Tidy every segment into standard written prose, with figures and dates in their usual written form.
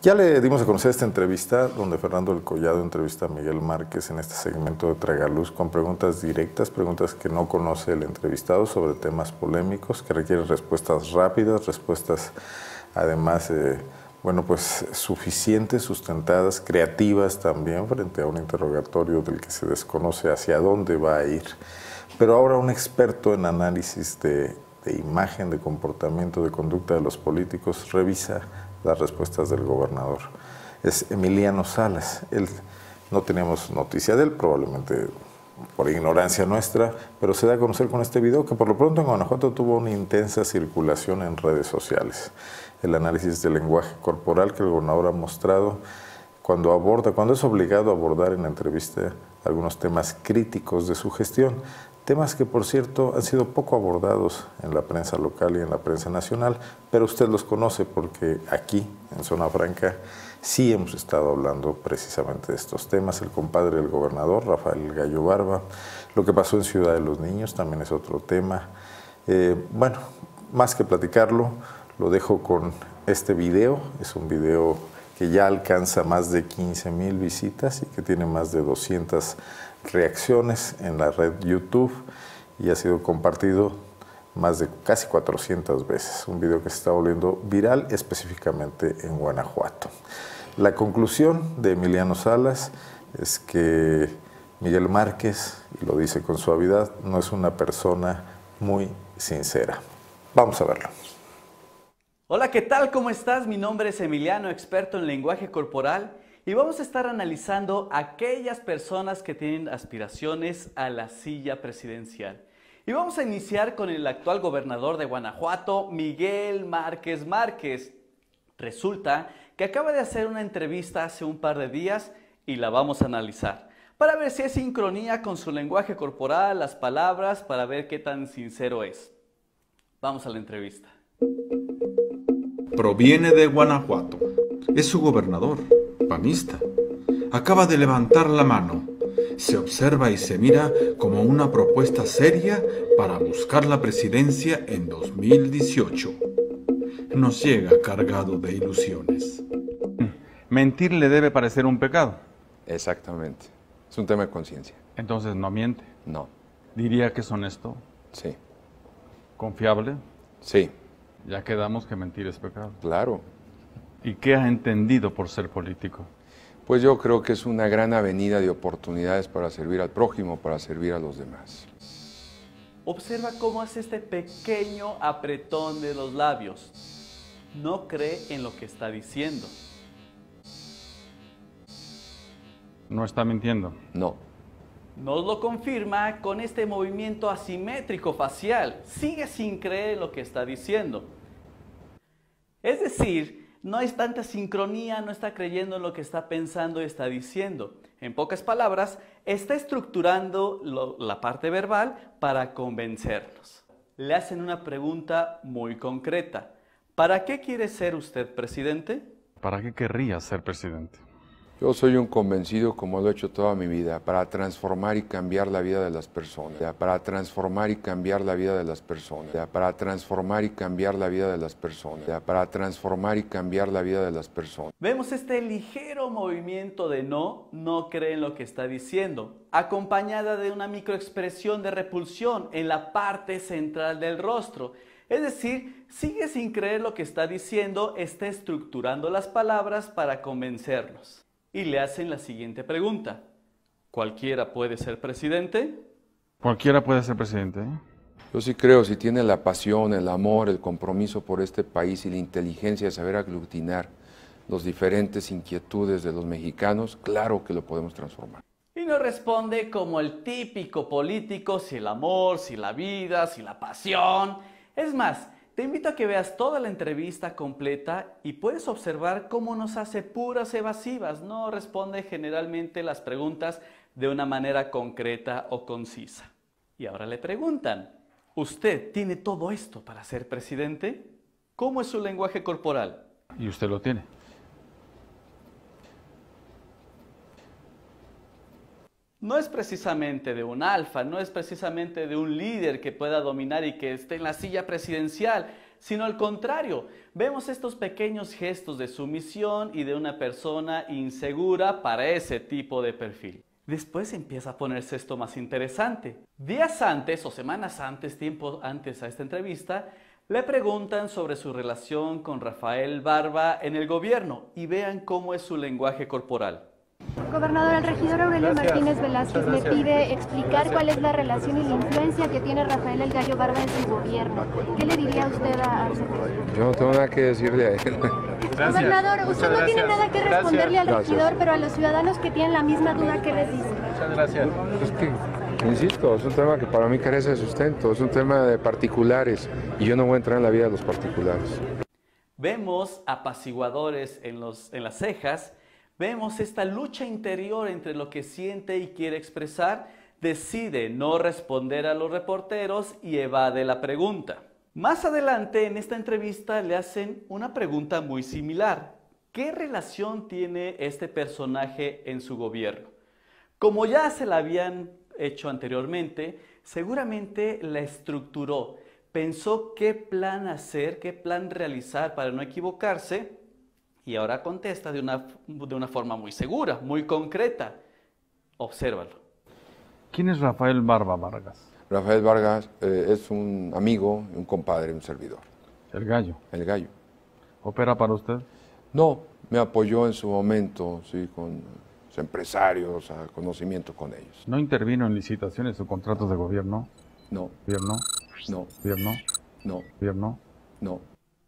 Ya le dimos a conocer esta entrevista donde Fernando del Collado entrevista a Miguel Márquez en este segmento de Tragaluz con preguntas directas, preguntas que no conoce el entrevistado sobre temas polémicos, que requieren respuestas rápidas, respuestas además, suficientes, sustentadas, creativas también frente a un interrogatorio del que se desconoce hacia dónde va a ir. Pero ahora un experto en análisis de imagen, de comportamiento, de conducta de los políticos, revisa las respuestas del gobernador. Es Emiliano Salas. No teníamos noticia de él, probablemente por ignorancia nuestra, pero se da a conocer con este video que por lo pronto en Guanajuato tuvo una intensa circulación en redes sociales. El análisis del lenguaje corporal que el gobernador ha mostrado cuando es obligado a abordar en la entrevista algunos temas críticos de su gestión, temas que por cierto han sido poco abordados en la prensa local y en la prensa nacional, pero usted los conoce porque aquí, en Zona Franca, sí hemos estado hablando precisamente de estos temas. El compadre del gobernador, Rafael Gallo Barba, lo que pasó en Ciudad de los Niños también es otro tema. Más que platicarlo, lo dejo con este video. Es un video que ya alcanza más de 15,000 visitas y que tiene más de 200 reacciones en la red YouTube y ha sido compartido más de casi 400 veces. Un video que se está volviendo viral específicamente en Guanajuato. La conclusión de Emiliano Salas es que Miguel Márquez, y lo dice con suavidad, no es una persona muy sincera. Vamos a verlo. Hola, ¿qué tal? ¿Cómo estás? Mi nombre es Emiliano, experto en lenguaje corporal, y vamos a estar analizando a aquellas personas que tienen aspiraciones a la silla presidencial. Y vamos a iniciar con el actual gobernador de Guanajuato, Miguel Márquez Márquez. Resulta que acaba de hacer una entrevista hace un par de días y la vamos a analizar para ver si es sincronía con su lenguaje corporal, las palabras, para ver qué tan sincero es. Vamos a la entrevista. Proviene de Guanajuato. Es su gobernador, panista. Acaba de levantar la mano. Se observa y se mira como una propuesta seria para buscar la presidencia en 2018. Nos llega cargado de ilusiones. Mentir le debe parecer un pecado. Exactamente. Es un tema de conciencia. Entonces no miente. No. Diría que es honesto. Sí. Confiable. Sí. Ya quedamos que mentir es pecado. Claro. ¿Y qué has entendido por ser político? Pues yo creo que es una gran avenida de oportunidades para servir al prójimo, para servir a los demás. Observa cómo hace este pequeño apretón de los labios. No cree en lo que está diciendo. No está mintiendo. No. Nos lo confirma con este movimiento asimétrico facial. Sigue sin creer en lo que está diciendo. Es decir, no hay tanta sincronía, no está creyendo en lo que está pensando y está diciendo. En pocas palabras, está estructurando la parte verbal para convencernos. Le hacen una pregunta muy concreta. ¿Para qué quiere ser usted presidente? ¿Para qué querría ser presidente? Yo soy un convencido, como lo he hecho toda mi vida, para transformar y cambiar la vida de las personas. Para transformar y cambiar la vida de las personas. Para transformar y cambiar la vida de las personas. Para transformar y cambiar la vida de las personas. Vemos este ligero movimiento de no cree en lo que está diciendo, acompañada de una microexpresión de repulsión en la parte central del rostro. Es decir, sigue sin creer lo que está diciendo, está estructurando las palabras para convencernos. Y le hacen la siguiente pregunta. ¿Cualquiera puede ser presidente? Cualquiera puede ser presidente, ¿eh? Yo sí creo, si tiene la pasión, el amor, el compromiso por este país y la inteligencia de saber aglutinar las diferentes inquietudes de los mexicanos, claro que lo podemos transformar. Y no responde como el típico político, si el amor, si la vida, si la pasión. Es más, te invito a que veas toda la entrevista completa y puedes observar cómo nos hace puras evasivas. No responde generalmente las preguntas de una manera concreta o concisa. Y ahora le preguntan, ¿usted tiene todo esto para ser presidente? ¿Cómo es su lenguaje corporal? Y usted lo tiene. No es precisamente de un alfa, no es precisamente de un líder que pueda dominar y que esté en la silla presidencial. sino al contrario. Vemos estos pequeños gestos de sumisión y de una persona insegura para ese tipo de perfil. Después empieza a ponerse esto más interesante. Días antes o semanas antes, tiempo antes a esta entrevista, le preguntan sobre su relación con Rafael Barba en el gobierno y vean cómo es su lenguaje corporal. Gobernador, el regidor Aurelio Martínez Velázquez le pide explicar cuál es la relación y la influencia que tiene Rafael el Gallo Barba en su gobierno. ¿Qué le diría usted a Arce? Yo no tengo nada que decirle a él. Gobernador, usted no tiene nada que responderle al regidor, pero a los ciudadanos que tienen la misma duda, ¿qué les dice? Muchas gracias. Es que, insisto, es un tema que para mí carece de sustento, es un tema de particulares y yo no voy a entrar en la vida de los particulares. Vemos apaciguadores en las cejas, vemos esta lucha interior entre lo que siente y quiere expresar, decide no responder a los reporteros y evade la pregunta. Más adelante en esta entrevista le hacen una pregunta muy similar. ¿Qué relación tiene este personaje en su gobierno? Como ya se la habían hecho anteriormente, seguramente la estructuró, pensó qué plan hacer, qué plan realizar para no equivocarse y ahora contesta de una forma muy segura, muy concreta. Obsérvalo. ¿Quién es Rafael Barba Vargas? Rafael Vargas es un amigo, un compadre, un servidor. El Gallo. El Gallo. ¿Opera para usted? No, me apoyó en su momento, sí, con los empresarios, a conocimiento con ellos. ¿No intervino en licitaciones o contratos de gobierno? No, ¿Gobierno? no, ¿Gobierno? no, ¿Gobierno? no.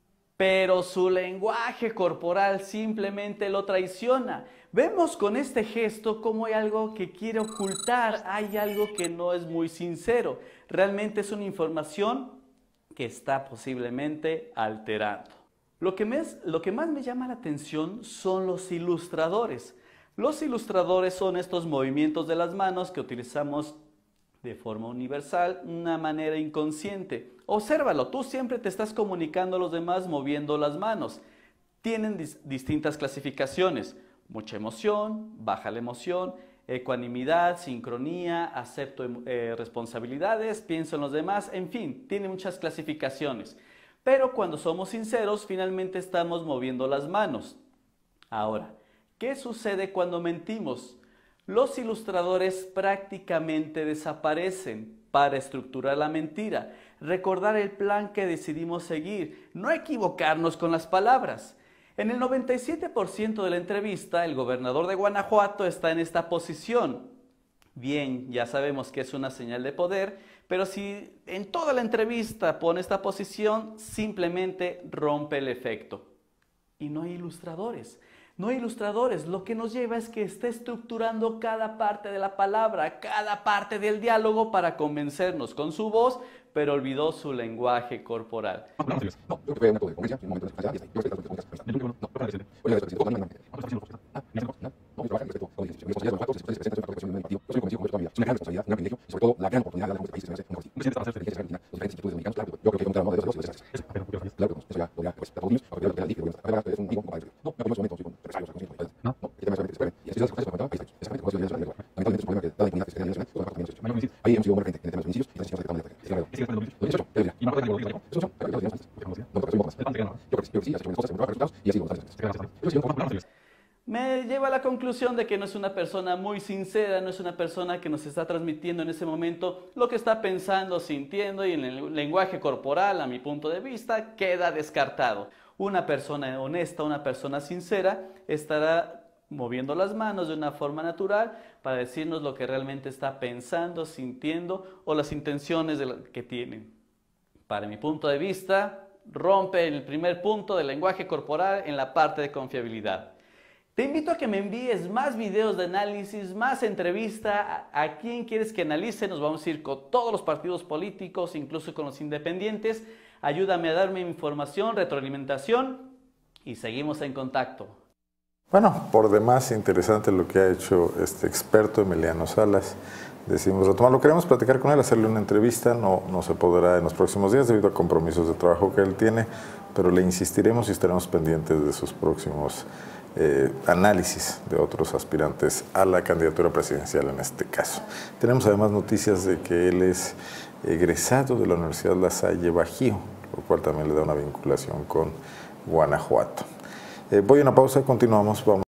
Pero su lenguaje corporal simplemente lo traiciona. Vemos con este gesto cómo hay algo que quiere ocultar, hay algo que no es muy sincero. Realmente es una información que está posiblemente alterando. Lo que más me llama la atención son los ilustradores. Los ilustradores son estos movimientos de las manos que utilizamos de forma universal, una manera inconsciente. Obsérvalo, tú siempre te estás comunicando a los demás moviendo las manos. Tienen distintas clasificaciones. Mucha emoción, baja la emoción, ecuanimidad, sincronía, acepto responsabilidades, pienso en los demás, en fin, tiene muchas clasificaciones. Pero cuando somos sinceros, finalmente estamos moviendo las manos. Ahora, ¿qué sucede cuando mentimos? Los ilustradores prácticamente desaparecen para estructurar la mentira, recordar el plan que decidimos seguir, no equivocarnos con las palabras. En el 97% de la entrevista, el gobernador de Guanajuato está en esta posición. Bien, ya sabemos que es una señal de poder, pero si en toda la entrevista pone esta posición, simplemente rompe el efecto. Y no hay ilustradores. No hay ilustradores, lo que nos lleva es que está estructurando cada parte de la palabra, cada parte del diálogo para convencernos con su voz, pero olvidó su lenguaje corporal. Me lleva a la conclusión de que no es una persona muy sincera, no es una persona que nos está transmitiendo en ese momento lo que está pensando, sintiendo, y en el lenguaje corporal, a mi punto de vista, queda descartado. Una persona honesta, una persona sincera, estará moviendo las manos de una forma natural para decirnos lo que realmente está pensando, sintiendo o las intenciones que tienen. Para mi punto de vista, rompe el primer punto del lenguaje corporal en la parte de confiabilidad. Te invito a que me envíes más videos de análisis, más entrevista. ¿A quién quieres que analice? Nos vamos a ir con todos los partidos políticos, incluso con los independientes. Ayúdame a darme información, retroalimentación y seguimos en contacto. Bueno, por demás interesante lo que ha hecho este experto Emiliano Salas. Decidimos retomarlo. Queremos platicar con él, hacerle una entrevista. No se podrá en los próximos días debido a compromisos de trabajo que él tiene, pero le insistiremos y estaremos pendientes de sus próximos análisis de otros aspirantes a la candidatura presidencial en este caso. Tenemos además noticias de que él es egresado de la Universidad La Salle Bajío, lo cual también le da una vinculación con Guanajuato. Voy a una pausa, continuamos. Vamos.